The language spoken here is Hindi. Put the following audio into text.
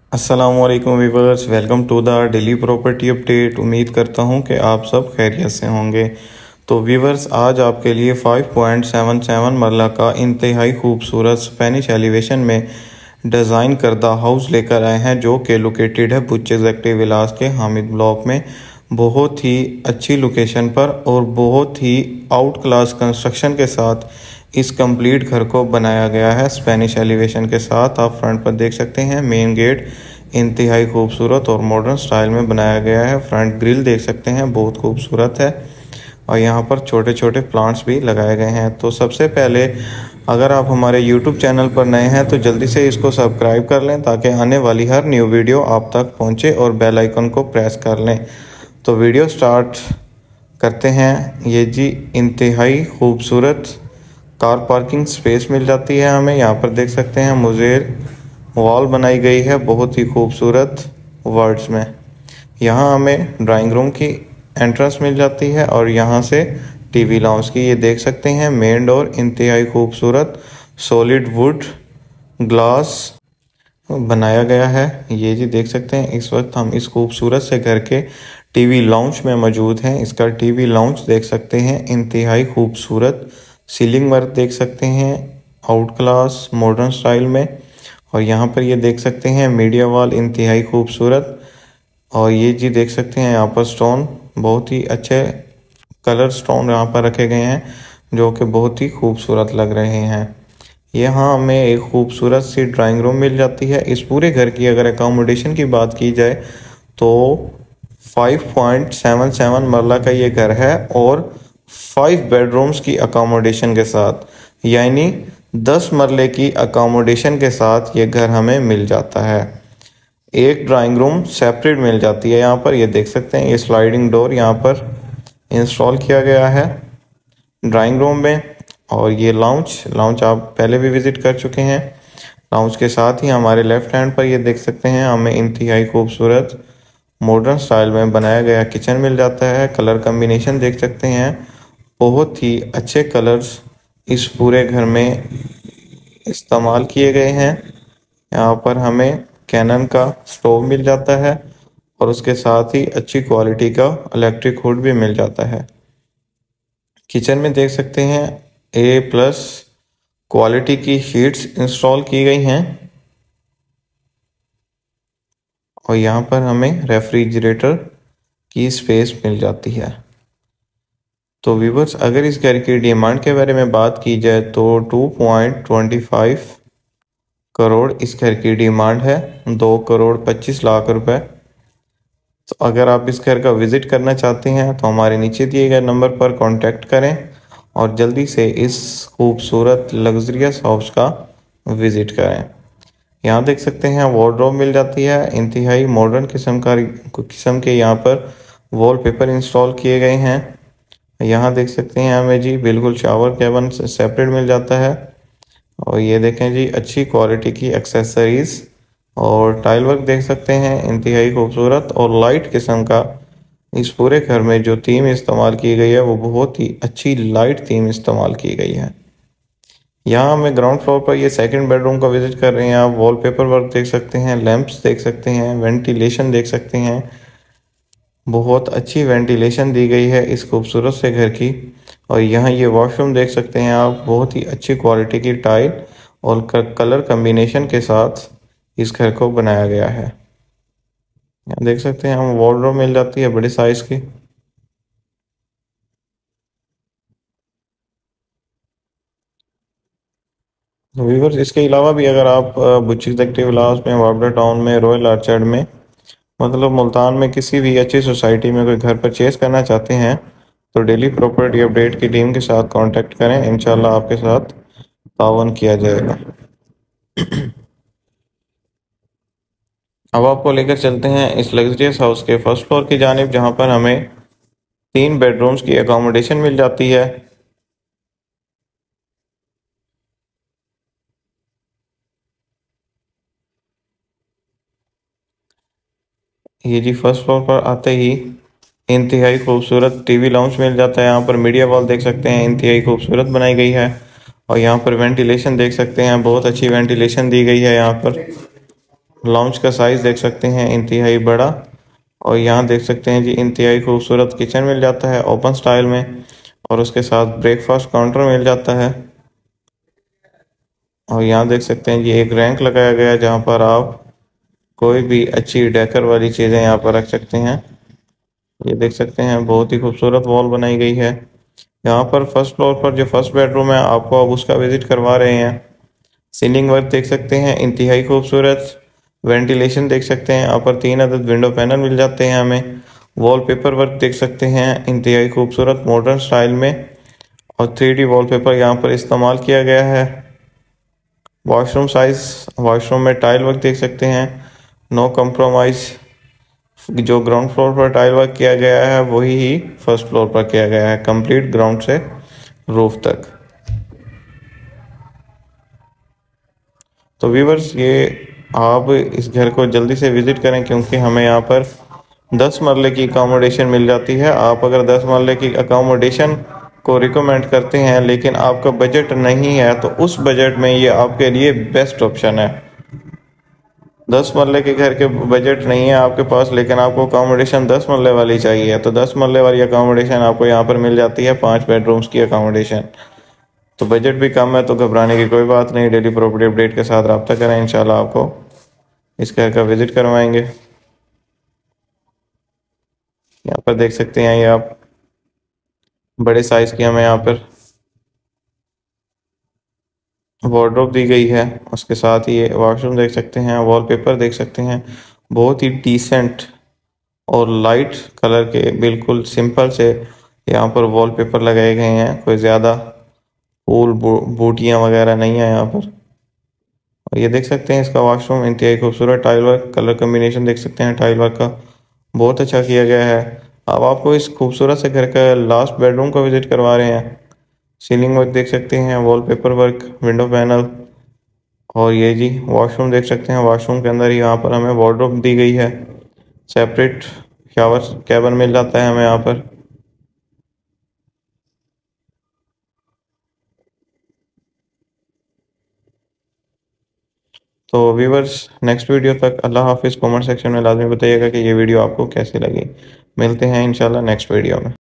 अस्सलामुअलैकुम viewers, welcome to the daily property update. उम्मीद करता हूं कि आप सब खैरियत से होंगे। तो व्यूवर्स, आज आपके लिए 5.77 मरला का इंतहाई खूबसूरत स्पेनिश एलिवेशन में डिज़ाइन करदा हाउस लेकर आए हैं, जो कि लोकेटेड है बुर्ज एग्जेक्टिव विलास के हामिद ब्लॉक में। बहुत ही अच्छी लोकेशन पर और बहुत ही आउट क्लास कंस्ट्रक्शन के साथ इस कंप्लीट घर को बनाया गया है। स्पेनिश एलिवेशन के साथ आप फ्रंट पर देख सकते हैं मेन गेट इंतहाई खूबसूरत और मॉडर्न स्टाइल में बनाया गया है। फ्रंट ग्रिल देख सकते हैं, बहुत खूबसूरत है और यहाँ पर छोटे छोटे प्लांट्स भी लगाए गए हैं। तो सबसे पहले अगर आप हमारे YouTube चैनल पर नए हैं तो जल्दी से इसको सब्सक्राइब कर लें ताकि आने वाली हर न्यू वीडियो आप तक पहुँचे और बेल आइकन को प्रेस कर लें। तो वीडियो स्टार्ट करते हैं। ये जी इंतहाई खूबसूरत कार पार्किंग स्पेस मिल जाती है हमें। यहाँ पर देख सकते हैं मुजेर वॉल बनाई गई है बहुत ही खूबसूरत वर्ड्स में। यहाँ हमें ड्राइंग रूम की एंट्रेंस मिल जाती है और यहाँ से टीवी लाउंज की ये देख सकते हैं मेन डोर इंतहाई खूबसूरत सॉलिड वुड ग्लास बनाया गया है। ये जी देख सकते हैं इस वक्त हम इस खूबसूरत से घर के टीवी लाउंज में मौजूद हैं। इसका टीवी लाउंज देख सकते हैं इंतहाई खूबसूरत, सीलिंग वर्क देख सकते हैं आउट क्लास मॉडर्न स्टाइल में। और यहाँ पर ये देख सकते हैं मीडिया वॉल इंतहाई खूबसूरत। और ये जी देख सकते हैं यहाँ पर स्टोन, बहुत ही अच्छे कलर स्टोन यहाँ पर रखे गए हैं जो कि बहुत ही खूबसूरत लग रहे हैं। यहाँ हमें एक खूबसूरत सी ड्राइंग रूम मिल जाती है। इस पूरे घर की अगर अकोमोडेशन की बात की जाए तो 5.77 मरला का ये घर है और 5 बेडरूम्स की अकोमोडेशन के साथ, यानी 10 मरले की अकोमोडेशन के साथ ये घर हमें मिल जाता है। एक ड्राइंग रूम सेपरेट मिल जाती है। यहाँ पर ये देख सकते हैं ये स्लाइडिंग डोर यहाँ पर इंस्टॉल किया गया है ड्राइंग रूम में। और ये लाउंज आप पहले भी विजिट कर चुके हैं। लाउंज के साथ ही हमारे लेफ्ट हैंड पर ये देख सकते हैं हमें इंतहाई खूबसूरत मॉडर्न स्टाइल में बनाया गया किचन मिल जाता है। कलर कम्बिनेशन देख सकते हैं, बहुत ही अच्छे कलर्स इस पूरे घर में इस्तेमाल किए गए हैं। यहाँ पर हमें कैनन का स्टोव मिल जाता है और उसके साथ ही अच्छी क्वालिटी का इलेक्ट्रिक हुड भी मिल जाता है। किचन में देख सकते हैं A+ क्वालिटी की शीट्स इंस्टॉल की गई हैं और यहाँ पर हमें रेफ्रिजरेटर की स्पेस मिल जाती है। तो व्यूवर्स, अगर इस घर की डिमांड के बारे में बात की जाए तो 2.25 करोड़ इस घर की डिमांड है, 2,25,00,000 रुपए। तो अगर आप इस घर का विजिट करना चाहते हैं तो हमारे नीचे दिए गए नंबर पर कांटेक्ट करें और जल्दी से इस खूबसूरत लग्जरियस हाउस का विजिट करें। यहाँ देख सकते हैं वार्डरोब मिल जाती है, इंतहाई मॉडर्न किस्म के यहाँ पर वॉलपेपर इंस्टॉल किए गए हैं। यहाँ देख सकते हैं हमें जी बिल्कुल शावर कैबिन सेपरेट मिल जाता है। और ये देखें जी अच्छी क्वालिटी की एक्सेसरीज और टाइल वर्क देख सकते हैं इंतहाई खूबसूरत और लाइट किस्म का। इस पूरे घर में जो थीम इस्तेमाल की गई है वो बहुत ही अच्छी लाइट थीम इस्तेमाल की गई है। यहाँ हमें ग्राउंड फ्लोर पर ये सेकंड बेडरूम का विजिट कर रहे हैं। आप वॉलपेपर वर्क देख सकते हैं, लैंप्स देख सकते हैं, वेंटिलेशन देख सकते हैं, बहुत अच्छी वेंटिलेशन दी गई है इस खूबसूरत से घर की। और यहाँ ये वॉशरूम देख सकते हैं आप, बहुत ही अच्छी क्वालिटी की टाइल और कलर कम्बिनेशन के साथ इस घर को बनाया गया है। यहाँ देख सकते हैं हम वार्डरोब मिल जाती है बड़े साइज की। व्यूवर्स, इसके अलावा भी अगर आप बुर्ज एग्जेक्टिव विलास में, वाबरा टाउन में, रॉयल आर्चर्ड में, मतलब मुल्तान में किसी भी अच्छी सोसाइटी में कोई घर परचेज करना चाहते हैं तो डेली प्रॉपर्टी अपडेट की टीम के साथ कांटेक्ट करें। इंशाल्लाह आपके साथ तावन किया जाएगा। अब आपको लेकर चलते हैं इस लग्जरियस हाउस के फर्स्ट फ्लोर की जानिब, जहां पर हमें 3 बेडरूम्स की अकोमोडेशन मिल जाती है। ये जी फर्स्ट फ्लोर पर आते ही इंतहाई खूबसूरत टीवी लाउंज मिल जाता है। यहाँ पर मीडिया वॉल देख सकते हैं इंतहाई खूबसूरत बनाई गई है और यहाँ पर वेंटिलेशन देख सकते हैं, बहुत अच्छी वेंटिलेशन दी गई है यहाँ पर। लॉन्च का साइज़ देख सकते हैं इंतहाई बड़ा। और यहाँ देख सकते हैं जी इंतहाई खूबसूरत किचन मिल जाता है ओपन स्टाइल में, और उसके साथ ब्रेकफास्ट काउंटर मिल जाता है। और यहाँ देख सकते हैं जी एक रैंक लगाया गया है जहाँ पर आप कोई भी अच्छी डेकर वाली चीज़ें यहाँ पर रख सकते हैं। ये देख सकते हैं बहुत ही खूबसूरत वॉल बनाई गई है। यहाँ पर फर्स्ट फ्लोर पर जो फर्स्ट बेडरूम है आपको अब उसका विजिट करवा रहे हैं। सीलिंग वर्क देख सकते हैं इंतहाई खूबसूरत। वेंटिलेशन देख सकते हैं, यहाँ पर 3 अदद विंडो पैनल मिल जाते हैं हमें। वॉलपेपर वर्क देख सकते हैं इंतहाई खूबसूरत मॉडर्न स्टाइल में, और 3D वॉलपेपर यहाँ पर इस्तेमाल किया गया है। वॉशरूम साइज, वॉशरूम में टाइल वर्क देख सकते हैं, नो कम्प्रोमाइज़। जो ग्राउंड फ्लोर पर टाइल वर्क किया गया है वही ही फर्स्ट फ्लोर पर किया गया है, कंप्लीट ग्राउंड से रूफ तक। तो व्यूवर्स ये आप इस घर को जल्दी से विज़िट करें, क्योंकि हमें यहाँ पर 10 मरले की अकोमोडेशन मिल जाती है। आप अगर 10 मरले की अकोमोडेशन को रिकमेंड करते हैं लेकिन आपका बजट नहीं है तो उस बजट में ये आपके लिए बेस्ट ऑप्शन है। 10 मरले के घर के बजट नहीं है आपके पास, लेकिन आपको अकोमोडेशन 10 मरले वाली चाहिए, तो 10 मरले वाली अकोमोडेशन आपको यहाँ पर मिल जाती है, 5 बेडरूम्स की अकोमोडेशन। तो बजट भी कम है तो घबराने की कोई बात नहीं। डेली प्रॉपर्टी अपडेट के साथ रब्ता करें, इंशाल्लाह आपको इस घर का विजिट करवाएंगे। यहाँ पर देख सकते हैं ये आप बड़े साइज की हमें यहाँ पर वार्डरोब दी गई है। उसके साथ ही ये वॉशरूम देख सकते हैं, वॉलपेपर देख सकते हैं, बहुत ही डिसेंट और लाइट कलर के बिल्कुल सिंपल से यहाँ पर वॉलपेपर लगाए गए हैं। कोई ज़्यादा फूल बूटियाँ वगैरह नहीं है यहाँ पर। और ये देख सकते हैं इसका वॉशरूम इंतहाई खूबसूरत टाइल वर्क, कलर कम्बिनेशन देख सकते हैं टाइल वर्क का बहुत अच्छा किया गया है। अब आपको इस खूबसूरत से घर का लास्ट बेडरूम का विजिट करवा रहे हैं। सीलिंग वर्क देख सकते हैं, वॉलपेपर वर्क, विंडो पैनल, और ये जी वॉशरूम देख सकते हैं। वॉशरूम के अंदर यहाँ पर हमें वार्डरोब दी गई है, सेपरेट शावर कैबिन मिल जाता है हमें यहाँ पर। तो व्यूवर्स नेक्स्ट वीडियो तक अल्लाह हाफिज़। कमेंट सेक्शन में लाजमी बताइएगा कि ये वीडियो आपको कैसी लगी। मिलते हैं इंशाल्लाह नेक्स्ट वीडियो में।